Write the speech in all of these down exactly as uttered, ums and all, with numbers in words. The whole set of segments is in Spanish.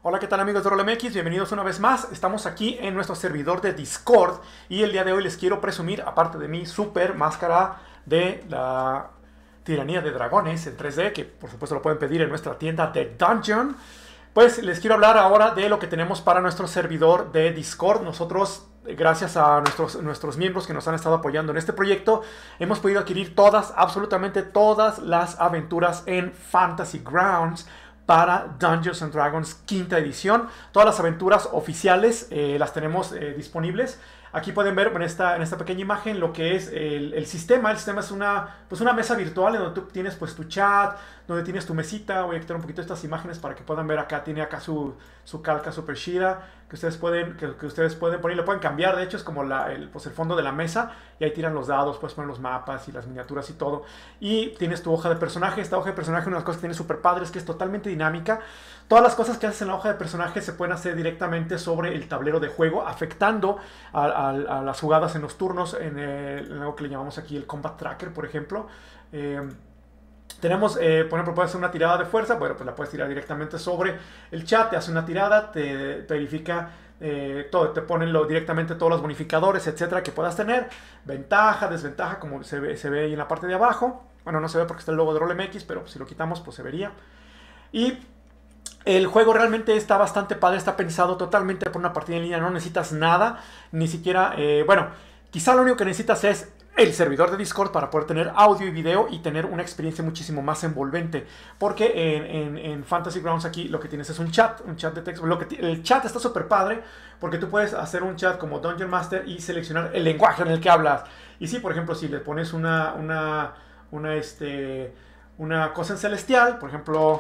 Hola, ¿qué tal amigos de RolMX? Bienvenidos una vez más. Estamos aquí en nuestro servidor de Discord y el día de hoy les quiero presumir, aparte de mi super máscara de la Tiranía de Dragones en tres D, que por supuesto lo pueden pedir en nuestra tienda de Dungeon, pues les quiero hablar ahora de lo que tenemos para nuestro servidor de Discord. Nosotros, gracias a nuestros, nuestros miembros que nos han estado apoyando en este proyecto, hemos podido adquirir todas, absolutamente todas las aventuras en Fantasy Grounds para Dungeons and Dragons quinta edición. Todas las aventuras oficiales eh, las tenemos eh, disponibles. Aquí pueden ver en esta, en esta pequeña imagen lo que es el, el sistema. El sistema es una, pues una mesa virtual en donde tú tienes pues tu chat, donde tienes tu mesita. Voy a quitar un poquito estas imágenes para que puedan ver acá. Tiene acá su, su calca super chida que ustedes pueden, que, que ustedes pueden poner y lo pueden cambiar. De hecho es como la, el, pues el fondo de la mesa y ahí tiran los dados, puedes poner los mapas y las miniaturas y todo. Y tienes tu hoja de personaje. Esta hoja de personaje, una de las cosas que tiene super padre es que es totalmente dinámica. Todas las cosas que haces en la hoja de personaje se pueden hacer directamente sobre el tablero de juego, afectando a, a, a las jugadas en los turnos, en, el, en algo que le llamamos aquí el Combat Tracker, por ejemplo. Eh, tenemos, eh, por ejemplo, puedes hacer una tirada de fuerza, bueno, pues la puedes tirar directamente sobre el chat, te hace una tirada, te, te verifica eh, todo, te ponen lo, directamente todos los bonificadores, etcétera, que puedas tener, ventaja, desventaja, como se ve, se ve ahí en la parte de abajo. Bueno, no se ve porque está el logo de RolMX, pero si lo quitamos, pues se vería. Y el juego realmente está bastante padre, está pensado totalmente por una partida en línea, no necesitas nada, ni siquiera, eh, bueno, quizá lo único que necesitas es el servidor de Discord para poder tener audio y video y tener una experiencia muchísimo más envolvente, porque en, en, en Fantasy Grounds aquí lo que tienes es un chat, un chat de texto, lo que el chat está súper padre, porque tú puedes hacer un chat como Dungeon Master y seleccionar el lenguaje en el que hablas, y si por ejemplo si le pones una, una, una, este, una cosa en celestial, por ejemplo,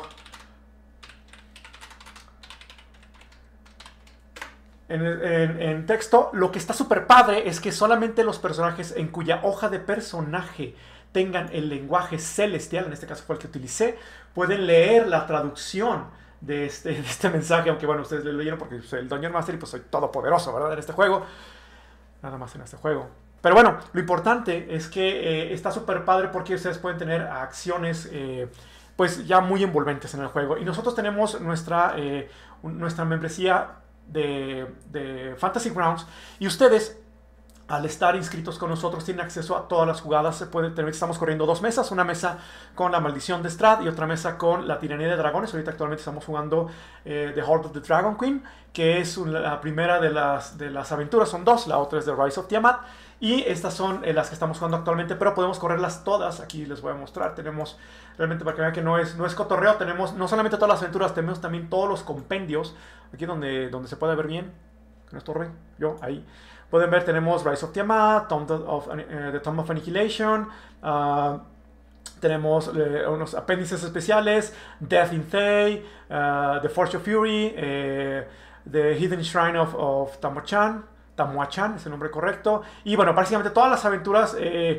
En, en, en texto, lo que está súper padre es que solamente los personajes en cuya hoja de personaje tengan el lenguaje celestial, en este caso fue el que utilicé, pueden leer la traducción de este, de este mensaje, aunque bueno, ustedes lo leyeron porque soy el Dungeon Master y pues soy todopoderoso, ¿verdad? En este juego, nada más en este juego. Pero bueno, lo importante es que eh, está súper padre porque ustedes pueden tener acciones eh, pues ya muy envolventes en el juego. Y nosotros tenemos nuestra, eh, nuestra membresía De, de Fantasy Grounds y ustedes al estar inscritos con nosotros tienen acceso a todas las jugadas. Se puede tener, estamos corriendo dos mesas, una mesa con la maldición de Strahd y otra mesa con la tiranía de dragones. Ahorita actualmente estamos jugando eh, The Heart of the Dragon Queen, que es una, la primera de las, de las aventuras, son dos, la otra es The Rise of Tiamat y estas son eh, las que estamos jugando actualmente, pero podemos correrlas todas. Aquí les voy a mostrar, tenemos realmente para que vean que no es, no es cotorreo, tenemos no solamente todas las aventuras, tenemos también todos los compendios, aquí donde, donde se puede ver bien, que no estorbe, yo, ahí. Pueden ver, tenemos Rise of Tiamat, Tomb of, uh, The Tomb of Annihilation, uh, tenemos uh, unos apéndices especiales, Death in Thay, uh, The Forge of Fury, uh, The Hidden Shrine of, of Tamuachan, Tamuachan es el nombre correcto, y bueno, básicamente todas las aventuras, eh,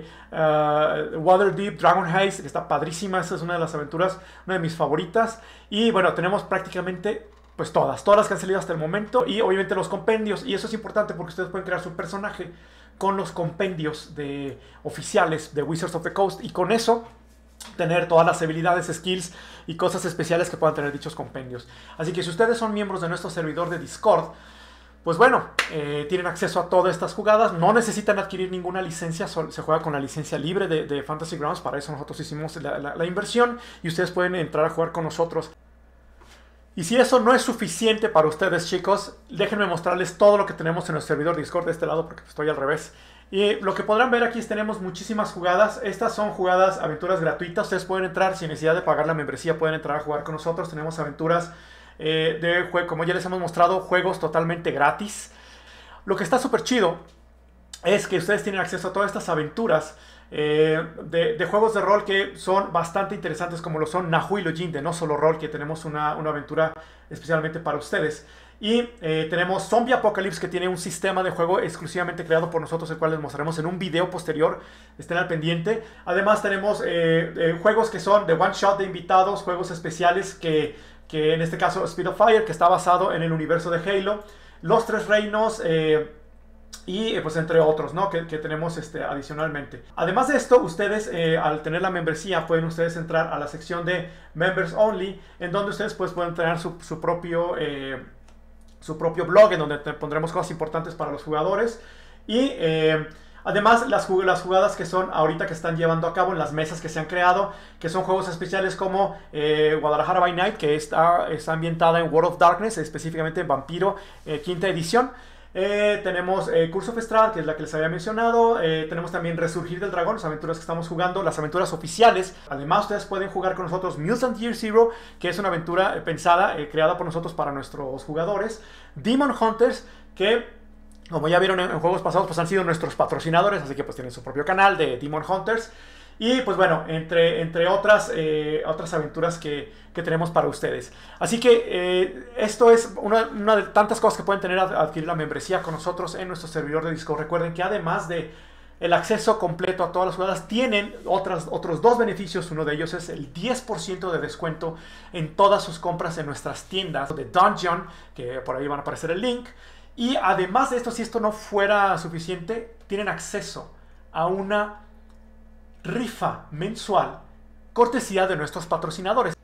uh, Waterdeep, Dragon Heist, que está padrísima, esa es una de las aventuras, una de mis favoritas, y bueno, tenemos prácticamente pues todas, todas las que han salido hasta el momento, y obviamente los compendios, y eso es importante porque ustedes pueden crear su personaje con los compendios de, oficiales de Wizards of the Coast, y con eso tener todas las habilidades, skills y cosas especiales que puedan tener dichos compendios. Así que si ustedes son miembros de nuestro servidor de Discord, pues bueno, eh, tienen acceso a todas estas jugadas, no necesitan adquirir ninguna licencia, se juega con la licencia libre de, de Fantasy Grounds, para eso nosotros hicimos la, la, la inversión, y ustedes pueden entrar a jugar con nosotros. Y si eso no es suficiente para ustedes, chicos, déjenme mostrarles todo lo que tenemos en el servidor Discord de este lado, porque estoy al revés. Y lo que podrán ver aquí es tenemos muchísimas jugadas. Estas son jugadas, aventuras gratuitas. Ustedes pueden entrar sin necesidad de pagar la membresía, pueden entrar a jugar con nosotros. Tenemos aventuras eh, de juego, como ya les hemos mostrado, juegos totalmente gratis. Lo que está súper chido es que ustedes tienen acceso a todas estas aventuras Eh, de, de juegos de rol que son bastante interesantes, como lo son Nahui Lojin de No Solo Rol, que tenemos una, una aventura especialmente para ustedes. Y eh, tenemos Zombie Apocalypse, que tiene un sistema de juego exclusivamente creado por nosotros, el cual les mostraremos en un video posterior, estén al pendiente. Además tenemos eh, eh, juegos que son de one shot de invitados, juegos especiales que, que en este caso Speed of Fire, que está basado en el universo de Halo. Los Tres Reinos, eh, y pues entre otros, ¿no? Que, que tenemos este, adicionalmente. Además de esto, ustedes eh, al tener la membresía pueden ustedes entrar a la sección de Members Only, en donde ustedes pues pueden tener su, su propio eh, su propio blog, en donde te pondremos cosas importantes para los jugadores. Y eh, además las, jug las jugadas que son ahorita que están llevando a cabo en las mesas que se han creado, que son juegos especiales como eh, Guadalajara by Night, que está, está ambientada en World of Darkness, específicamente en Vampiro, eh, quinta edición. Eh, tenemos eh, Curse of Strahd, que es la que les había mencionado. Eh, tenemos también Resurgir del Dragón, las aventuras que estamos jugando, las aventuras oficiales. Además, ustedes pueden jugar con nosotros Mutant Year Zero, que es una aventura eh, pensada, eh, creada por nosotros para nuestros jugadores. Demon Hunters, que como ya vieron en, en juegos pasados, pues han sido nuestros patrocinadores, así que pues tienen su propio canal de Demon Hunters. Y pues bueno, entre, entre otras, eh, otras aventuras que, que tenemos para ustedes. Así que eh, esto es una, una de tantas cosas que pueden tener al adquirir la membresía con nosotros en nuestro servidor de Discord. Recuerden que además de el acceso completo a todas las jugadas, tienen otras, otros dos beneficios. Uno de ellos es el diez por ciento de descuento en todas sus compras en nuestras tiendas de Dungeon, que por ahí van a aparecer el link. Y además de esto, si esto no fuera suficiente, tienen acceso a una rifa mensual cortesía de nuestros patrocinadores.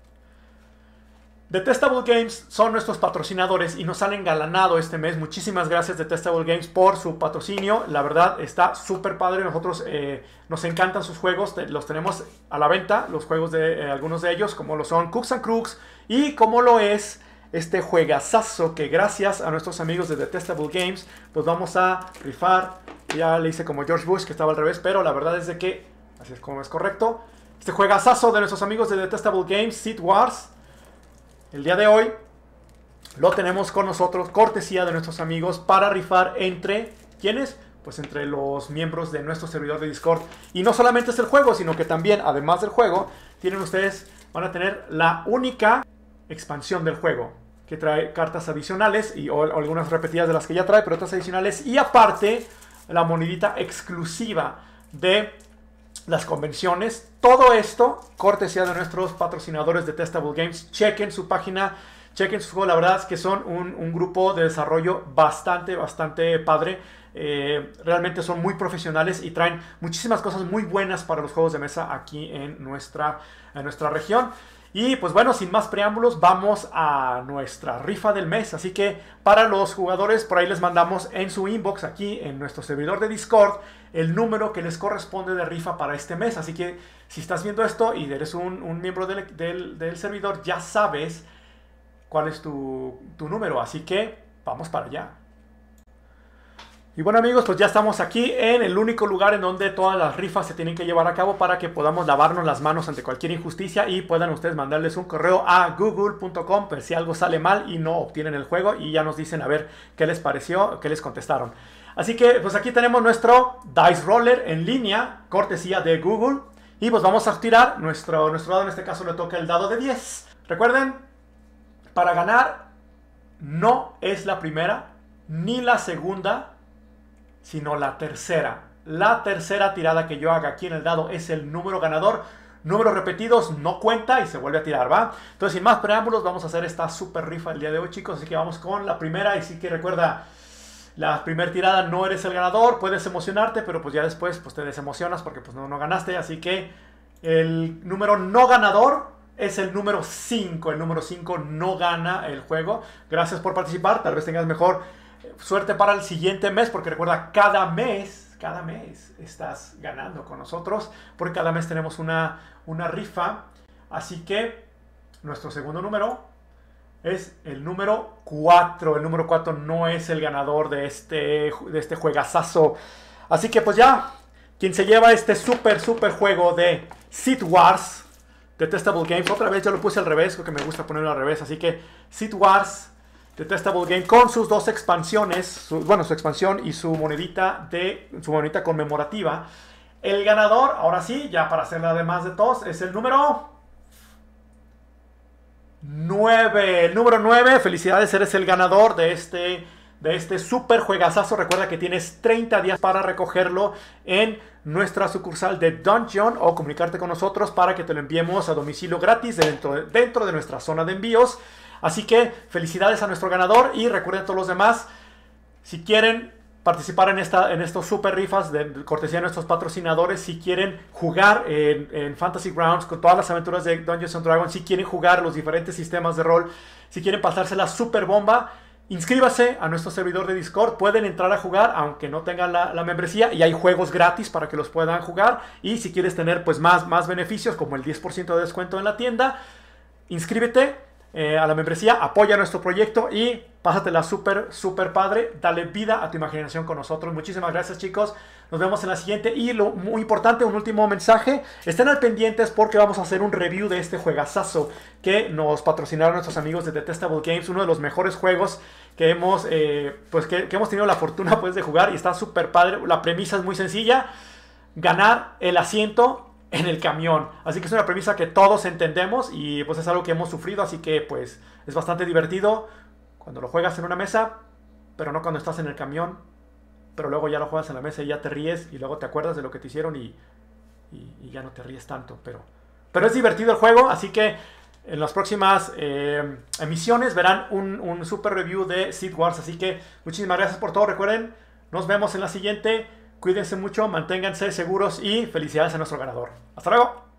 Detestable Games son nuestros patrocinadores y nos han engalanado este mes. Muchísimas gracias Detestable Games por su patrocinio. La verdad está súper padre. Nosotros eh, nos encantan sus juegos. Los tenemos a la venta, los juegos de eh, algunos de ellos, como lo son Cooks and Crooks y como lo es este juegazazo que gracias a nuestros amigos de Detestable Games pues vamos a rifar. Ya le hice como George Bush, que estaba al revés, pero la verdad es de que así es como es correcto. Este juegazazo de nuestros amigos de Detestable Games, Seed Wars, el día de hoy lo tenemos con nosotros, cortesía de nuestros amigos, para rifar entre, ¿quiénes? Pues entre los miembros de nuestro servidor de Discord. Y no solamente es el juego, sino que también, además del juego, tienen ustedes, van a tener la única expansión del juego, que trae cartas adicionales, y, o, o algunas repetidas de las que ya trae, pero otras adicionales, y aparte, la monedita exclusiva de las convenciones. Todo esto cortesía de nuestros patrocinadores de Detestable Games. Chequen su página, chequen su juego. La verdad es que son un, un grupo de desarrollo bastante, bastante padre. Eh, realmente son muy profesionales y traen muchísimas cosas muy buenas para los juegos de mesa aquí en nuestra, en nuestra región. Y pues bueno, sin más preámbulos, vamos a nuestra rifa del mes. Así que para los jugadores, por ahí les mandamos en su inbox, aquí en nuestro servidor de Discord, el número que les corresponde de rifa para este mes. Así que si estás viendo esto y eres un, un miembro del, del, del servidor, ya sabes cuál es tu, tu número. Así que vamos para allá. Y bueno amigos, pues ya estamos aquí en el único lugar en donde todas las rifas se tienen que llevar a cabo para que podamos lavarnos las manos ante cualquier injusticia y puedan ustedes mandarles un correo a google punto com por si algo sale mal y no obtienen el juego, y ya nos dicen a ver qué les pareció, qué les contestaron. Así que pues aquí tenemos nuestro Dice Roller en línea, cortesía de Google, y pues vamos a tirar nuestro, nuestro dado. En este caso le toca el dado de diez. Recuerden, para ganar no es la primera ni la segunda, sino la tercera. La tercera tirada que yo haga aquí en el dado es el número ganador. Números repetidos no cuenta y se vuelve a tirar, ¿va? Entonces, sin más preámbulos, vamos a hacer esta super rifa el día de hoy, chicos. Así que vamos con la primera. Y sí que recuerda, la primera tirada no eres el ganador. Puedes emocionarte, pero pues ya después pues te desemocionas porque pues no, no ganaste. Así que el número no ganador es el número cinco. El número cinco no gana el juego. Gracias por participar. Tal vez tengas mejor suerte para el siguiente mes, porque recuerda, cada mes, cada mes estás ganando con nosotros, porque cada mes tenemos una, una rifa. Así que nuestro segundo número es el número cuatro. El número cuatro no es el ganador de este, de este juegazazo. Así que pues ya, quien se lleva este súper, súper juego de Seed Wars, Detestable Games, otra vez ya lo puse al revés, porque me gusta ponerlo al revés. Así que Seed Wars Detestable Game con sus dos expansiones, su, bueno, su expansión y su monedita de su monedita conmemorativa. El ganador, ahora sí, ya para hacerla además de todos, es el número nueve. El número nueve, felicidades, eres el ganador de este, de este super juegazazo. Recuerda que tienes treinta días para recogerlo en nuestra sucursal de Dungeon o comunicarte con nosotros para que te lo enviemos a domicilio gratis dentro de, dentro de nuestra zona de envíos. Así que felicidades a nuestro ganador y recuerden a todos los demás, si quieren participar en, esta, en estos super rifas de, de cortesía de nuestros patrocinadores. Si quieren jugar en, en Fantasy Grounds con todas las aventuras de Dungeons and Dragons, si quieren jugar los diferentes sistemas de rol, si quieren pasarse la super bomba, inscríbase a nuestro servidor de Discord. Pueden entrar a jugar aunque no tengan la, la membresía, y hay juegos gratis para que los puedan jugar. Y si quieres tener pues más, más beneficios como el diez por ciento de descuento en la tienda, inscríbete eh, a la membresía, apoya nuestro proyecto y pásatela súper, súper padre. Dale vida a tu imaginación con nosotros. Muchísimas gracias, chicos. Nos vemos en la siguiente. Y lo muy importante, un último mensaje. Estén al pendientes porque vamos a hacer un review de este juegazazo que nos patrocinaron nuestros amigos de Detestable Games. Uno de los mejores juegos que hemos, eh, pues que, que hemos tenido la fortuna pues, de jugar. Y está súper padre. La premisa es muy sencilla. Ganar el asiento en el camión. Así que es una premisa que todos entendemos y pues es algo que hemos sufrido. Así que pues es bastante divertido cuando lo juegas en una mesa, pero no cuando estás en el camión. Pero luego ya lo juegas en la mesa y ya te ríes y luego te acuerdas de lo que te hicieron y, y, y ya no te ríes tanto. Pero, pero es divertido el juego, así que en las próximas eh, emisiones verán un, un super review de Seed Wars. Así que muchísimas gracias por todo. Recuerden, nos vemos en la siguiente. Cuídense mucho, manténganse seguros y felicidades a nuestro ganador. Hasta luego.